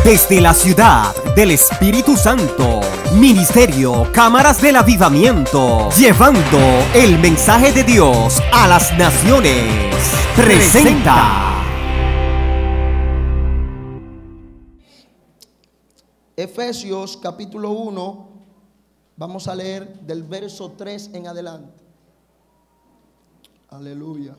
Desde la ciudad del Espíritu Santo, Ministerio Cámaras del Avivamiento, llevando el mensaje de Dios a las naciones, presenta Efesios capítulo 1, vamos a leer del verso 3 en adelante. Aleluya.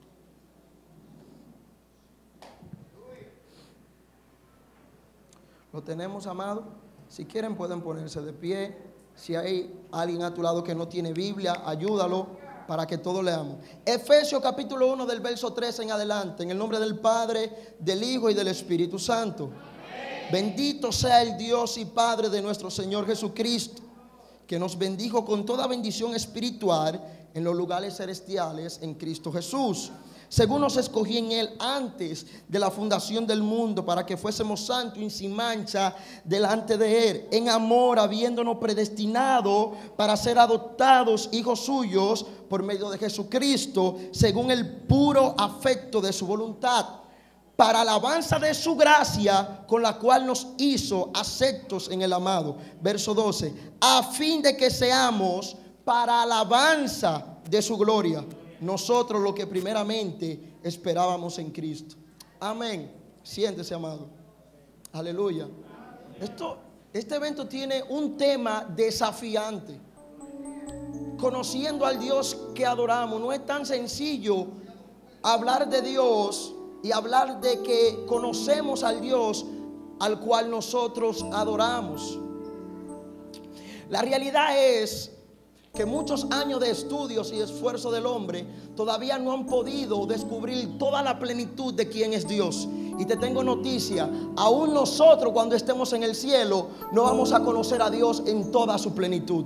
¿Lo tenemos, amado? Si quieren pueden ponerse de pie. Si hay alguien a tu lado que no tiene Biblia, ayúdalo para que todos leamos. Efesios capítulo 1 del verso 3 en adelante. En el nombre del Padre, del Hijo y del Espíritu Santo. Amén. Bendito sea el Dios y Padre de nuestro Señor Jesucristo, que nos bendijo con toda bendición espiritual en los lugares celestiales en Cristo Jesús, según nos escogió en Él antes de la fundación del mundo, para que fuésemos santos y sin mancha delante de Él, en amor, habiéndonos predestinado para ser adoptados hijos suyos por medio de Jesucristo, según el puro afecto de su voluntad, para alabanza de su gracia, con la cual nos hizo aceptos en el amado. Verso 12, a fin de que seamos para alabanza de su gloria, nosotros lo que primeramente esperábamos en Cristo. Amén. Siéntese, amado. Aleluya. Este evento tiene un tema desafiante. Conociendo al Dios que adoramos, no es tan sencillo hablar de Dios y hablar de que conocemos al Dios al cual nosotros adoramos. La realidad es que muchos años de estudios y esfuerzo del hombre todavía no han podido descubrir toda la plenitud de quién es Dios. Y te tengo noticia, aún nosotros cuando estemos en el cielo no vamos a conocer a Dios en toda su plenitud.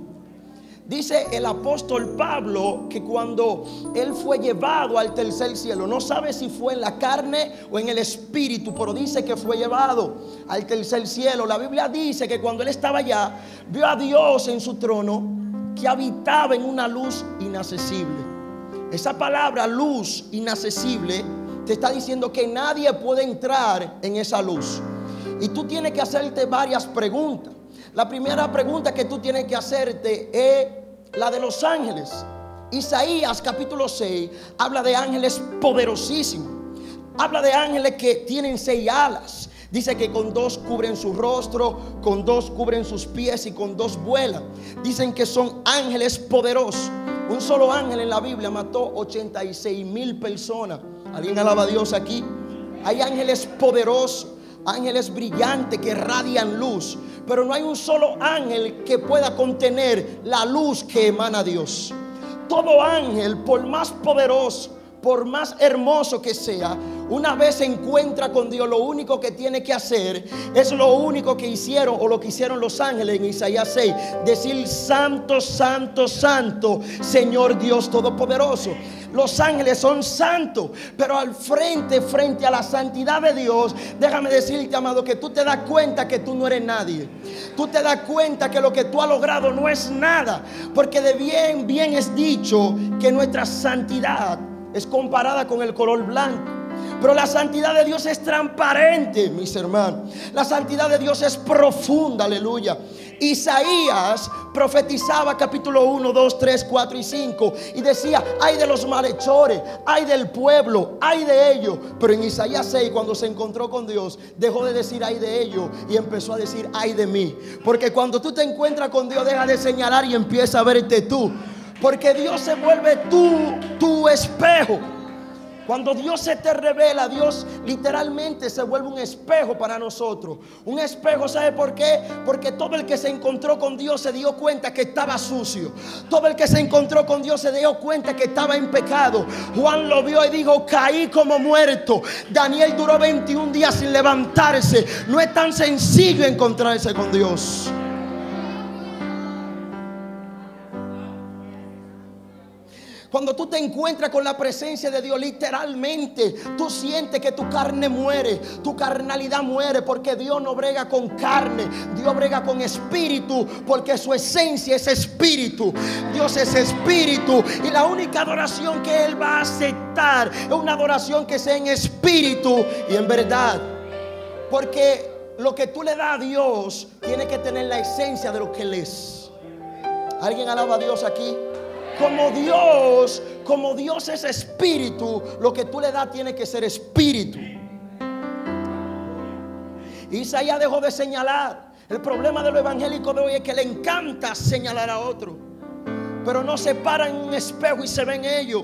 Dice el apóstol Pablo que cuando él fue llevado al tercer cielo, no sabe si fue en la carne o en el espíritu, pero dice que fue llevado al tercer cielo. La Biblia dice que cuando él estaba allá, vio a Dios en su trono, que habitaba en una luz inaccesible. Esa palabra luz inaccesible te está diciendo que nadie puede entrar en esa luz. Y tú tienes que hacerte varias preguntas. La primera pregunta que tú tienes que hacerte es la de los ángeles. Isaías capítulo 6 habla de ángeles poderosísimos. Habla de ángeles que tienen 6 alas. Dice que con 2 cubren su rostro, con 2 cubren sus pies y con 2 vuelan. Dicen que son ángeles poderosos. Un solo ángel en la Biblia mató 86,000 personas. ¿Alguien alaba a Dios aquí? Hay ángeles poderosos, ángeles brillantes que radian luz, pero no hay un solo ángel que pueda contener la luz que emana Dios. Todo ángel, por más poderoso, por más hermoso que sea, una vez se encuentra con Dios, lo único que tiene que hacer es lo único que hicieron o lo que hicieron los ángeles en Isaías 6, decir santo, santo, santo, Señor Dios Todopoderoso. Los ángeles son santos, pero frente a la santidad de Dios, déjame decirte, amado, que tú te das cuenta que tú no eres nadie. Tú te das cuenta que lo que tú has logrado no es nada, porque de bien es dicho que nuestra santidad es comparada con el color blanco. Pero la santidad de Dios es transparente, mis hermanos. La santidad de Dios es profunda, aleluya. Isaías profetizaba capítulo 1, 2, 3, 4 y 5 y decía, ay de los malhechores, ay del pueblo, ay de ellos. Pero en Isaías 6, cuando se encontró con Dios, dejó de decir ay de ellos y empezó a decir ay de mí. Porque cuando tú te encuentras con Dios, deja de señalar y empieza a verte tú. Porque Dios se vuelve tu espejo. Cuando Dios se te revela, Dios literalmente se vuelve un espejo para nosotros. Un espejo, ¿sabe por qué? Porque todo el que se encontró con Dios se dio cuenta que estaba sucio. Todo el que se encontró con Dios se dio cuenta que estaba en pecado. Juan lo vio y dijo, caí como muerto. Daniel duró 21 días sin levantarse. No es tan sencillo encontrarse con Dios. Cuando tú te encuentras con la presencia de Dios, literalmente tú sientes que tu carne muere, tu carnalidad muere, porque Dios no brega con carne, Dios brega con espíritu, porque su esencia es espíritu. Dios es espíritu y la única adoración que Él va a aceptar es una adoración que sea en espíritu y en verdad. Porque lo que tú le das a Dios tiene que tener la esencia de lo que Él es. ¿Alguien alaba a Dios aquí? Como Dios es espíritu, lo que tú le das tiene que ser espíritu. Isaías dejó de señalar. El problema de los evangélicos de hoy es que le encanta señalar a otro, pero no se paran en un espejo y se ven ellos.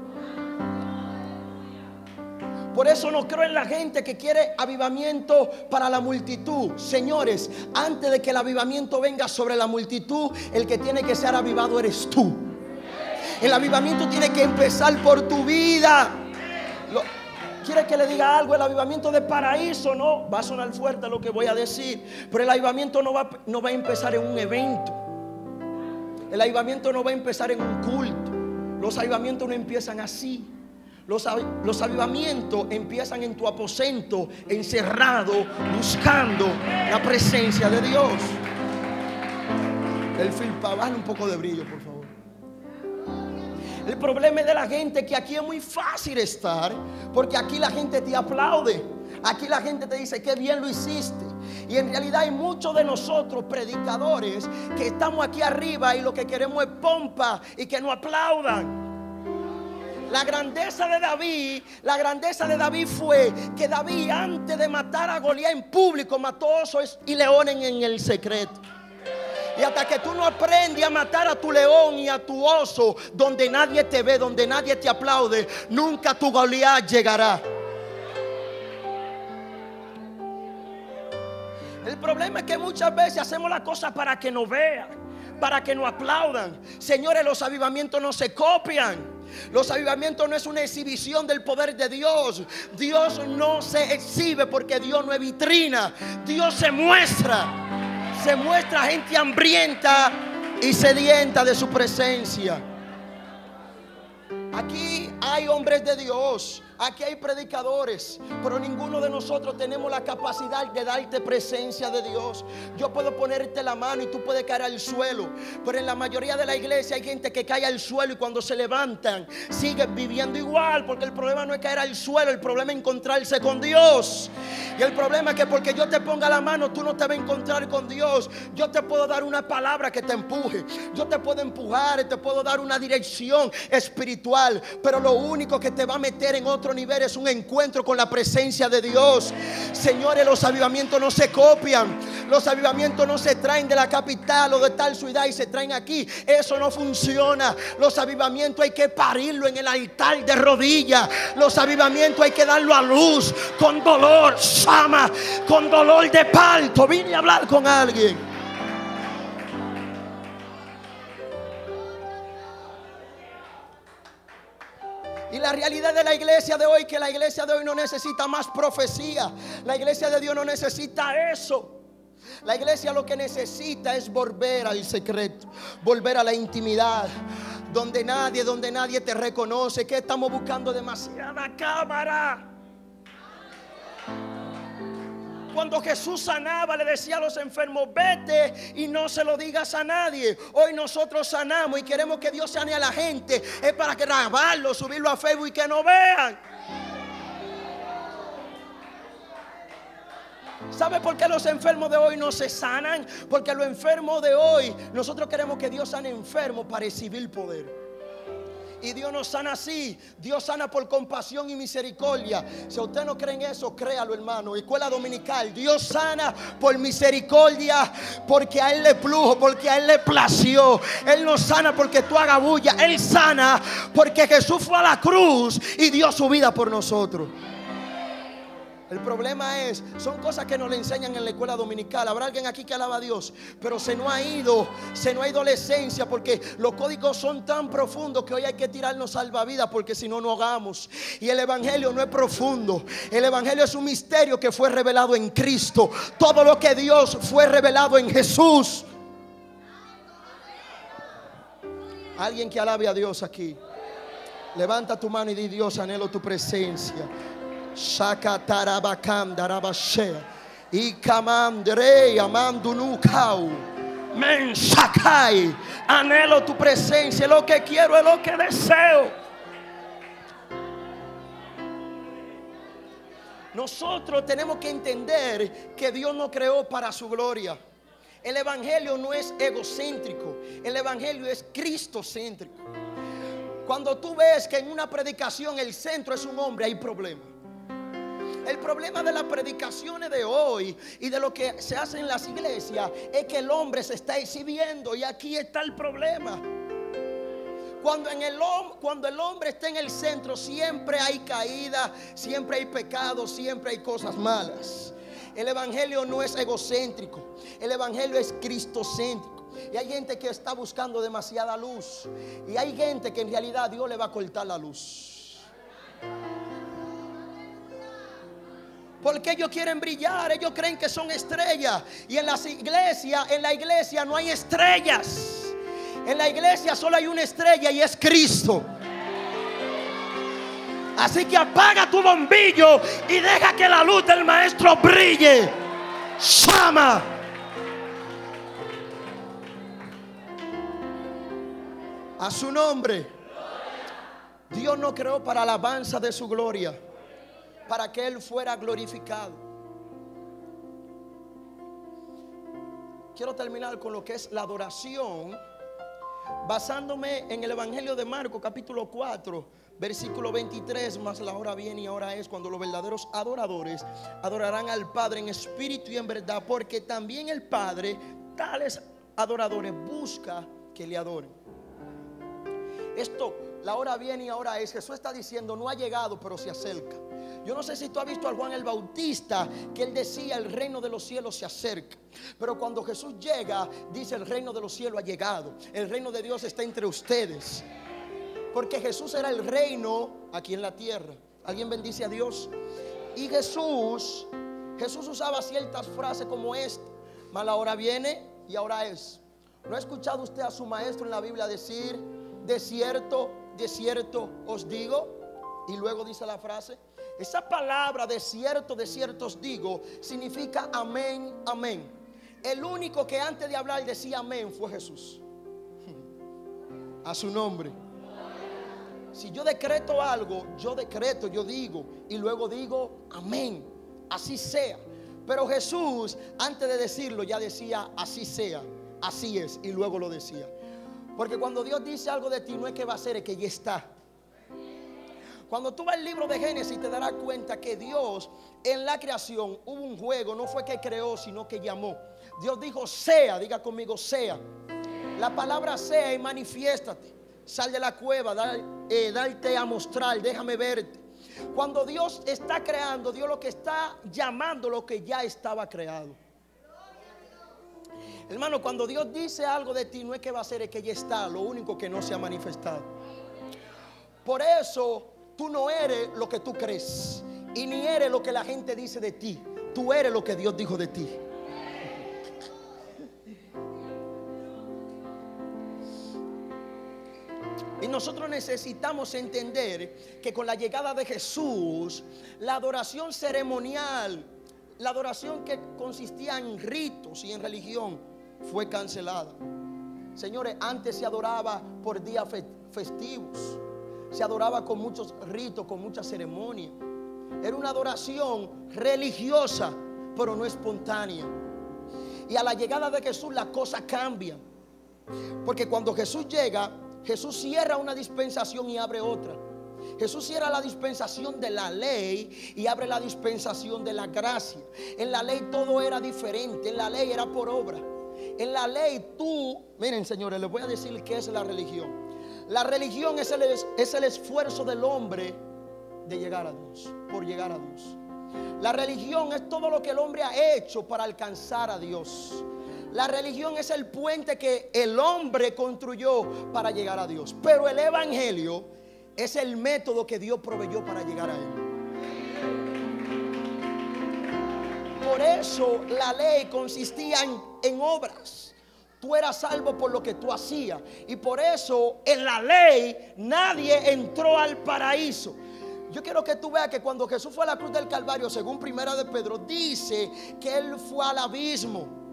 Por eso no creo en la gente que quiere avivamiento para la multitud. Señores, antes de que el avivamiento venga sobre la multitud, el que tiene que ser avivado eres tú. El avivamiento tiene que empezar por tu vida. ¿Quiere que le diga algo? El avivamiento de Paraíso, no, va a sonar fuerte lo que voy a decir, pero el avivamiento no va a empezar en un evento. El avivamiento no va a empezar en un culto. Los avivamientos no empiezan así. Los avivamientos empiezan en tu aposento, encerrado, buscando la presencia de Dios. El filpa, bájale un poco de brillo, por favor. El problema es de la gente que aquí es muy fácil estar, porque aquí la gente te aplaude. Aquí la gente te dice que bien lo hiciste. Y en realidad hay muchos de nosotros predicadores que estamos aquí arriba y lo que queremos es pompa y que nos aplaudan. La grandeza de David fue que David, antes de matar a Goliat en público, mató osos y leones en el secreto. Y hasta que tú no aprendes a matar a tu león y a tu oso donde nadie te ve, donde nadie te aplaude, nunca tu Goliat llegará. El problema es que muchas veces hacemos las cosas para que nos vean, para que nos aplaudan. Señores, los avivamientos no se copian. Los avivamientos no es una exhibición del poder de Dios. Dios no se exhibe porque Dios no es vitrina. Dios se muestra. Se muestra a gente hambrienta y sedienta de su presencia. Aquí hay hombres de Dios, aquí hay predicadores, pero ninguno de nosotros tenemos la capacidad de darte presencia de Dios. Yo puedo ponerte la mano y tú puedes caer al suelo, pero en la mayoría de la iglesia hay gente que cae al suelo y cuando se levantan siguen viviendo igual, porque el problema no es caer al suelo, el problema es encontrarse con Dios. Y el problema es que porque yo te ponga la mano, tú no te vas a encontrar con Dios. Yo te puedo dar una palabra que te empuje, yo te puedo empujar, te puedo dar una dirección espiritual, pero lo único que te va a meter en otro nivel es un encuentro con la presencia de Dios. Señores, los avivamientos no se copian. Los avivamientos no se traen de la capital o de tal ciudad y se traen aquí. Eso no funciona. Los avivamientos hay que parirlo en el altar de rodillas. Los avivamientos hay que darlo a luz con dolor, sama, con dolor de parto. Vine a hablar con alguien. Y la realidad de la iglesia de hoy, que la iglesia de hoy no necesita más profecía. La iglesia de Dios no necesita eso. La iglesia lo que necesita es volver al secreto, volver a la intimidad, donde nadie te reconoce. Que estamos buscando demasiada cámara. Cuando Jesús sanaba, le decía a los enfermos: vete y no se lo digas a nadie. Hoy nosotros sanamos y queremos que Dios sane a la gente. Es para grabarlo, subirlo a Facebook y que no vean. ¿Sabe por qué los enfermos de hoy no se sanan? Porque los enfermos de hoy, nosotros queremos que Dios sane enfermos para recibir poder. Y Dios no sana así. Dios sana por compasión y misericordia. Si usted no cree en eso, créalo, hermano. Escuela dominical: Dios sana por misericordia, porque a Él le plujo, porque a Él le plació. Él no sana porque tú hagas bulla. Él sana porque Jesús fue a la cruz y dio su vida por nosotros. El problema son cosas que nos le enseñan en la escuela dominical. Habrá alguien aquí que alaba a Dios, pero se nos ha ido la esencia, porque los códigos son tan profundos que hoy hay que tirarnos salvavidas, porque si no nos ahogamos. Y el evangelio no es profundo. El evangelio es un misterio que fue revelado en Cristo. Todo lo que Dios fue revelado en Jesús. Alguien que alabe a Dios aquí. Levanta tu mano y di: Dios, anhelo tu presencia. Shakatarabakandarabashea Ikamandrei amandunukau Mensakai. Anhelo tu presencia. Lo que quiero es lo que deseo. Nosotros tenemos que entender que Dios nos creó para su gloria. El evangelio no es egocéntrico, el evangelio es cristocéntrico. Cuando tú ves que en una predicación el centro es un hombre, hay problema. El problema de las predicaciones de hoy y de lo que se hace en las iglesias es que el hombre se está exhibiendo, y aquí está el problema. Cuando el hombre está en el centro, siempre hay caída, siempre hay pecado, siempre hay cosas malas. El evangelio no es egocéntrico, el evangelio es cristocéntrico. Y hay gente que está buscando demasiada luz, y hay gente que en realidad Dios le va a cortar la luz. Porque ellos quieren brillar, ellos creen que son estrellas. Y en la iglesia no hay estrellas. En la iglesia solo hay una estrella, y es Cristo. Así que apaga tu bombillo y deja que la luz del maestro brille. Llama. A su nombre. Dios nos creó para la alabanza de su gloria, para que Él fuera glorificado. Quiero terminar con lo que es la adoración, basándome en el Evangelio de Marcos capítulo 4, versículo 23. Mas la hora viene y ahora es cuando los verdaderos adoradores adorarán al Padre en espíritu y en verdad, porque también el Padre tales adoradores busca que le adoren. La hora viene y ahora es. Jesús está diciendo, no ha llegado, pero se acerca. Yo no sé si tú has visto a Juan el Bautista, que él decía, el reino de los cielos se acerca. Pero cuando Jesús llega, dice, el reino de los cielos ha llegado. El reino de Dios está entre ustedes. Porque Jesús era el reino aquí en la tierra. ¿Alguien bendice a Dios? Y Jesús usaba ciertas frases como esta: mas la hora viene y ahora es. ¿No ha escuchado usted a su maestro en la Biblia decir, de cierto os digo? Y luego dice la frase. Esa palabra de cierto os digo significa amén, amén. El único que antes de hablar decía amén fue Jesús. A su nombre. Si yo decreto algo, yo digo, y luego digo amén, así sea. Pero Jesús antes de decirlo ya decía así sea, así es, y luego lo decía. Porque cuando Dios dice algo de ti, no es que va a ser, es que ya está. Cuando tú vas al libro de Génesis, te darás cuenta que Dios en la creación hubo un juego. No fue que creó, sino que llamó. Dios dijo sea, diga conmigo sea. La palabra sea es manifiéstate. Sal de la cueva, darte a mostrar, déjame verte. Cuando Dios está creando, Dios lo que está llamando lo que ya estaba creado. Hermano, cuando Dios dice algo de ti, no es que va a ser, es que ya está. Lo único que no se ha manifestado. Por eso tú no eres lo que tú crees, y ni eres lo que la gente dice de ti. Tú eres lo que Dios dijo de ti. Y nosotros necesitamos entender que con la llegada de Jesús, la adoración ceremonial, la adoración que consistía en ritos y en religión, fue cancelada. Señores, antes se adoraba por días festivos. Se adoraba con muchos ritos, con mucha ceremonia. Era una adoración religiosa, pero no espontánea. Y a la llegada de Jesús las cosas cambian. Porque cuando Jesús llega, Jesús cierra una dispensación y abre otra. Jesús cierra la dispensación de la ley y abre la dispensación de la gracia. En la ley todo era diferente. En la ley era por obra. En la ley miren señores, les voy a decir qué es la religión. La religión es el esfuerzo del hombre de llegar a Dios, por llegar a Dios. La religión es todo lo que el hombre ha hecho para alcanzar a Dios. La religión es el puente que el hombre construyó para llegar a Dios. Pero el evangelio es el método que Dios proveyó para llegar a Él. Por eso la ley consistía en obras. Tú eras salvo por lo que tú hacías. Y por eso en la ley nadie entró al paraíso. Yo quiero que tú veas que cuando Jesús fue a la cruz del Calvario, según Primera de Pedro, dice que Él fue al abismo.